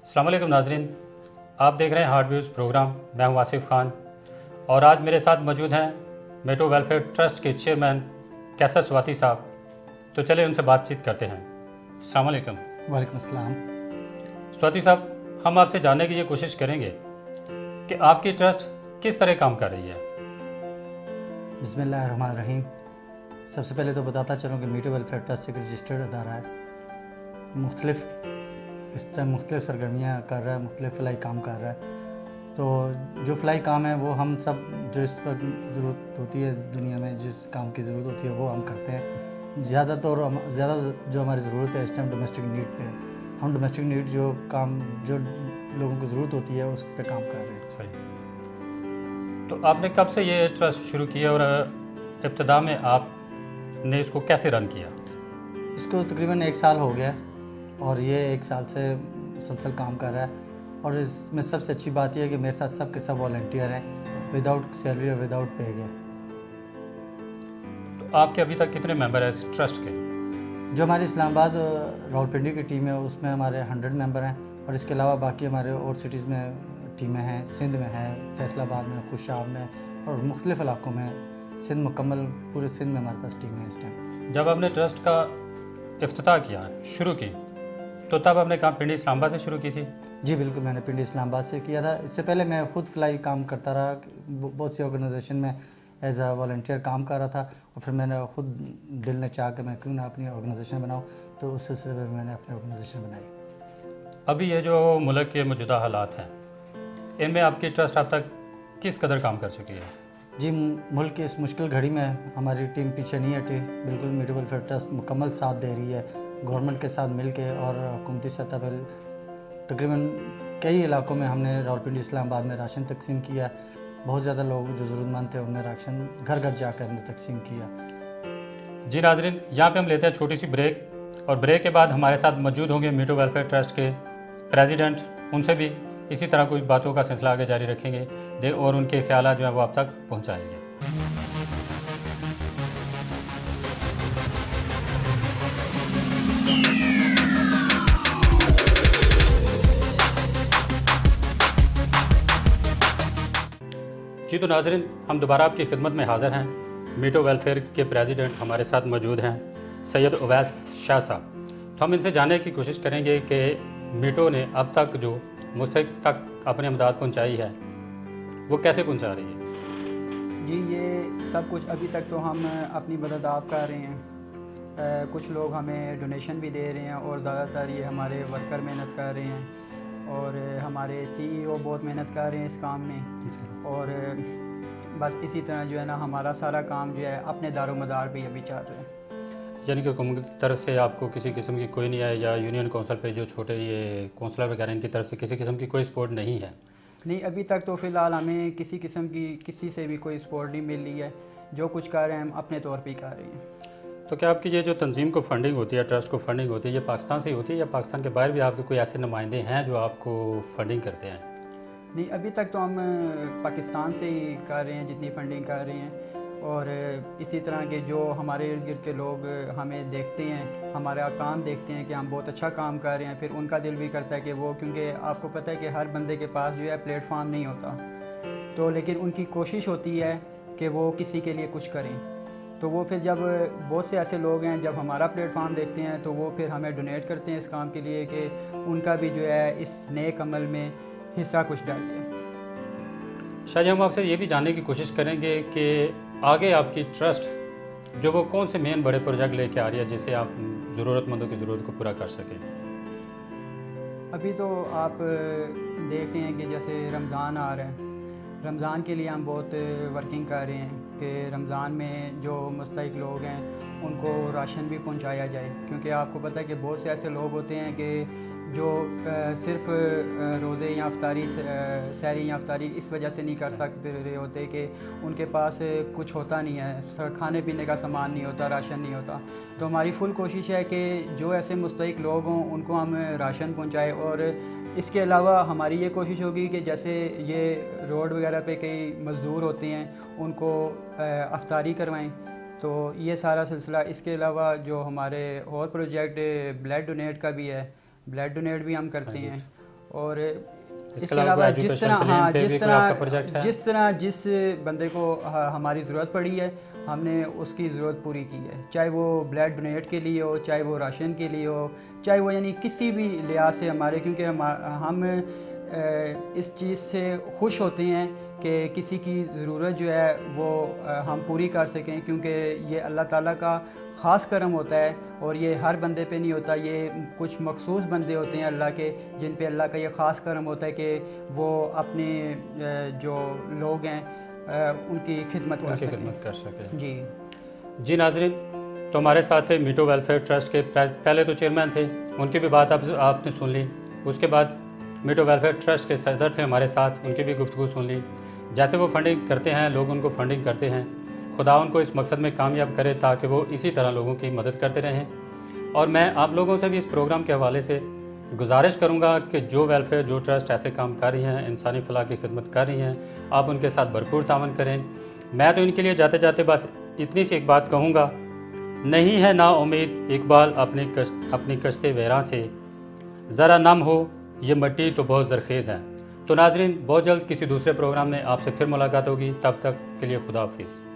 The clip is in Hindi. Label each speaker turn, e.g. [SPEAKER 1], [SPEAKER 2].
[SPEAKER 1] अस्सलाम वालेकुम नाज़रीन, आप देख रहे हैं हार्ट व्यूज़ प्रोग्राम। मैं हूं आसिफ खान और आज मेरे साथ मौजूद हैं मीटू वेलफेयर ट्रस्ट के चेयरमैन कैसर स्वाति साहब। तो चले उनसे बातचीत करते हैं। अस्सलाम वालेकुम।
[SPEAKER 2] वालेकुम अस्सलाम।
[SPEAKER 1] स्वाति साहब, हम आपसे जानने की ये कोशिश करेंगे कि आपकी ट्रस्ट किस तरह काम कर रही है।
[SPEAKER 2] बिस्मिल्लाहिर्रहमानिर्रहीम। सबसे पहले तो बताता चलूँ कि मीटू वेलफेयर ट्रस्ट एक रजिस्टर्ड अदारा है। मुख्तलिफ सरगर्मियाँ कर रहा है, मुख्तलिफ फ़लाई काम कर रहा है। तो जो फ़लाई काम है वो हम सब जो इस वक्त ज़रूरत होती है दुनिया में, जिस काम की ज़रूरत होती है वो हम करते हैं। ज़्यादा जो हमारी ज़रूरत है इस टाइम डोमेस्टिक नीड पे है। हम डोमेस्टिक नीड जो लोगों को ज़रूरत होती है उस पर काम कर रहे हैं।
[SPEAKER 1] सही। तो आपने कब से ये ट्रस्ट शुरू किया और इब्तिदा में आपने इसको कैसे रन किया?
[SPEAKER 2] इसको तकरीबन 1 साल हो गया और ये 1 साल से मुसलसल काम कर रहा है। और इसमें सबसे अच्छी बात यह है कि मेरे साथ सब के सब वॉलंटियर हैं, विदाउट सैलरी और विदाउट पे के।
[SPEAKER 1] तो आपके अभी तक कितने मेंबर हैं इस ट्रस्ट के?
[SPEAKER 2] जो हमारी इस्लामाबाद रावलपिंडी की टीम है उसमें हमारे 100 मेंबर हैं और इसके अलावा बाकी हमारे और सिटीज़ में टीमें हैं। सिंध में है, फैसलाबाद में, खुशाब में और मुख्तलिफ़ इलाकों में। सिंध मुकम्मल पूरे सिंध में हमारे पास टीमें हैं इस टाइम।
[SPEAKER 1] जब आपने ट्रस्ट का इफ्तिताह किया, शुरू की, तो तब आपने काम पिंडी इस्लामाबाद से शुरू की थी?
[SPEAKER 2] जी बिल्कुल, मैंने पिंडी इस्लामाबाद से किया था। इससे पहले मैं ख़ुद फ़लाई काम करता रहा, बहुत सी ऑर्गेनाइजेशन में एज आ वॉलंटियर काम कर रहा था। और फिर मैंने ख़ुद दिल ने चाह कि मैं क्यों ना अपनी ऑर्गेनाइजेशन बनाऊं, तो उस सिलसिले में मैंने अपनी ऑर्गेनाइजेशन बनाई।
[SPEAKER 1] अभी ये जो मुल्क के मौजूदा हालात हैं, इनमें आपकी ट्रस्ट अब तक किस कदर काम कर चुकी है?
[SPEAKER 2] जी, मुल्क की इस मुश्किल घड़ी में हमारी टीम पीछे नहीं हटी। बिल्कुल मीटू वेलफेयर ट्रस्ट मुकम्मल साथ दे रही है, गवर्नमेंट के साथ मिल के। और हुकूमती सतह पर तकरीबन कई इलाकों में हमने रावलपिंडी इस्लामाबाद में राशन तकसीम किया। बहुत ज़्यादा लोग जो ज़रूरतमंद थे उन्हें राशन घर घर जाकर हमने तकसीम किया।
[SPEAKER 1] जी नाज़रीन, यहाँ पे हम लेते हैं छोटी सी ब्रेक और ब्रेक के बाद हमारे साथ मौजूद होंगे मीटू वेलफेयर ट्रस्ट के प्रेसिडेंट। उनसे भी इसी तरह कुछ बातों का सिलसिला आगे जारी रखेंगे और उनके ख्याल जो हैं वो आप तक पहुँचाएंगे। जी तो नाज़रीन, हम दोबारा आपकी खिदमत में हाज़िर हैं। मीटू वेलफेयर के प्रेसिडेंट हमारे साथ मौजूद हैं सैयद उवैस शाह साहब। तो हम इनसे जानने की कोशिश करेंगे कि मीटू ने अब तक जो मुस्तक तक अपनी इमदाद पहुंचाई है वो कैसे पहुंचा रही है?
[SPEAKER 3] जी, ये सब कुछ अभी तक तो हम अपनी मदद आप कर रहे हैं। कुछ लोग हमें डोनेशन भी दे रहे हैं और ज़्यादातर ये हमारे वर्कर मेहनत कर रहे हैं और हमारे सीईओ बहुत मेहनत कर रहे हैं इस काम में। और बस इसी तरह जो है ना हमारा सारा काम जो है अपने दारोमदार भी अभी चल रहा है।
[SPEAKER 1] यानी कि हुकूमत की तरफ से आपको किसी किस्म की कोई नहीं है, या यूनियन काउंसिल पे जो छोटे ये काउंसलर वगैरह इनकी तरफ से किसी किस्म की कोई सपोर्ट नहीं है?
[SPEAKER 3] नहीं, अभी तक तो फ़िलहाल हमें किसी किस्म की किसी से भी कोई सपोर्ट नहीं मिल रही है। जो कुछ कर रहे हैं हम अपने तौर पे कर रहे हैं।
[SPEAKER 1] तो क्या आपकी ये जो तंजीम को फंडिंग होती है, ट्रस्ट को फंडिंग होती है, ये पाकिस्तान से ही होती है या पाकिस्तान के बाहर भी आपके कोई ऐसे नुमाइंदे हैं जो आपको फंडिंग करते हैं?
[SPEAKER 3] नहीं, अभी तक तो हम पाकिस्तान से ही कर रहे हैं जितनी फंडिंग कर रहे हैं। और इसी तरह के जो हमारे इर्द गिर्द के लोग हमें देखते हैं, हमारा काम देखते हैं कि हम बहुत अच्छा काम कर रहे हैं, फिर उनका दिल भी करता है कि वो, क्योंकि आपको पता है कि हर बंदे के पास जो है प्लेटफॉर्म नहीं होता, तो लेकिन उनकी कोशिश होती है कि वो किसी के लिए कुछ करें। तो वो फिर जब बहुत से ऐसे लोग हैं जब हमारा प्लेटफॉर्म देखते हैं तो वो फिर हमें डोनेट करते हैं इस काम के लिए कि उनका भी जो है इस नेक अमल में हिस्सा कुछ डालिए।
[SPEAKER 1] शायद हम आपसे ये भी जानने की कोशिश करेंगे कि आगे आपकी ट्रस्ट जो वो कौन से मेन बड़े प्रोजेक्ट लेके आ रही है जिससे आप ज़रूरतमंदों की ज़रूरत को पूरा कर सकें?
[SPEAKER 3] अभी तो आप देख रहे हैं कि जैसे रमज़ान आ रहा है, रमज़ान के लिए हम बहुत वर्किंग कर रहे हैं कि रमज़ान में जो मुस्तहिक लोग हैं उनको राशन भी पहुंचाया जाए। क्योंकि आपको पता है कि बहुत से ऐसे लोग होते हैं कि जो सिर्फ रोज़े या अफ्तारी सहरी या अफ्तारी इस वजह से नहीं कर सकते रहे होते कि उनके पास कुछ होता नहीं है, खाने पीने का सामान नहीं होता, राशन नहीं होता। तो हमारी फुल कोशिश है कि जो ऐसे मुस्तहिक लोग हों उनको हम राशन पहुंचाएं। और इसके अलावा हमारी ये कोशिश होगी कि जैसे ये रोड वगैरह पे कई मज़दूर होते हैं उनको अफ्तारी करवाएं। तो ये सारा सिलसिला। इसके अलावा जो हमारे और प्रोजेक्ट ब्लड डोनेट का भी है, ब्लड डोनेट भी हम करते हैं। और
[SPEAKER 1] इसके
[SPEAKER 3] इसके अलावा
[SPEAKER 1] कोई education plan पे भी कोई आपका प्रोजेक्ट है?
[SPEAKER 3] जिस बंदे को हमारी ज़रूरत पड़ी है हमने उसकी ज़रूरत पूरी की है, चाहे वो ब्लड डोनेट के लिए हो, चाहे वो राशन के लिए हो, चाहे वो यानी किसी भी लिहाज से हमारे, क्योंकि हम इस चीज़ से खुश होते हैं कि किसी की ज़रूरत जो है वो हम पूरी कर सकें, क्योंकि ये अल्लाह ताला का ख़ास करम होता है और ये हर बंदे पे नहीं होता। ये कुछ मखसूस बंदे होते हैं अल्लाह के, जिन पे अल्लाह का ये ख़ास करम होता है कि वो अपने जो लोग हैं उनकी खिदमत कर सकें।
[SPEAKER 1] जी नाजरीन, तो हमारे साथ है मीटो वेलफेयर ट्रस्ट के पहले तो चेयरमैन थे, उनकी भी बात आपने सुन ली। उसके बाद मीटो वेलफेयर ट्रस्ट के सदर थे हमारे साथ, उनकी भी गुफ्तगू सुन ली। जैसे वो फंडिंग करते हैं, लोग उनको फंडिंग करते हैं, खुदा उनको इस मकसद में कामयाब करे ताकि वो इसी तरह लोगों की मदद करते रहें। और मैं आप लोगों से भी इस प्रोग्राम के हवाले से गुजारिश करूंगा कि जो वेलफेयर, जो ट्रस्ट ऐसे काम कर रही हैं, इंसानी फलाह की खिदमत कर रही हैं, आप उनके साथ भरपूर तावन करें। मैं तो इनके लिए जाते जाते बस इतनी सी एक बात कहूँगा, नहीं है ना उम्मीद इकबाल अपनी कश्ते वैरां से, ज़रा नम हो ये मट्टी तो बहुत ज़रखेज़ है। तो नाजरीन, बहुत जल्द किसी दूसरे प्रोग्राम में आपसे फिर मुलाकात होगी, तब तक के लिए खुदा हाफिज़।